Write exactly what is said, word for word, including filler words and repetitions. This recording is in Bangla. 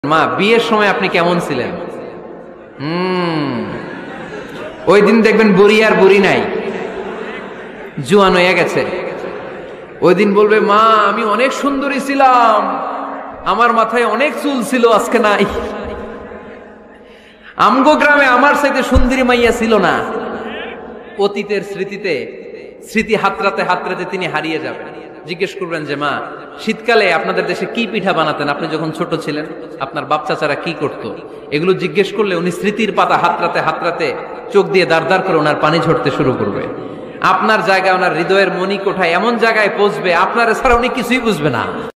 মা বিয়ের সময় আপনি কেমন ছিলেন? হুম ওই দিন দেখবেন বুড়ি আর বুড়ি নাই, জুয়ান হয়ে গেছে। ওই দিন বলবে মা আমি অনেক সুন্দরী ছিলাম, আমার মাথায় অনেক চুল ছিল, আজকে নাই। আমগো গ্রামে আমার সাথে সুন্দরী মাইয়া ছিল না। অতীতের স্মৃতিতে স্মৃতি হাতরাতে হাতরাতে তিনি হারিয়ে যাবেন। জিজ্ঞেস করবেন যে মা শীতকালে আপনাদের দেশে কি পিঠা বানাতেন, আপনি যখন ছোট ছিলেন আপনার বাপ চাচারা কি করতো, এগুলো জিজ্ঞেস করলে উনি স্মৃতির পাতা হাতরাতে হাতরাতে চোখ দিয়ে দাঁড় দাঁড় করে ওনার পানি ঝরতে শুরু করবে। আপনার জায়গায় ওনার হৃদয়ের মণি কোঠায় এমন জায়গায় পৌঁছবে আপনার ছাড়া উনি কিছুই বুঝবে না।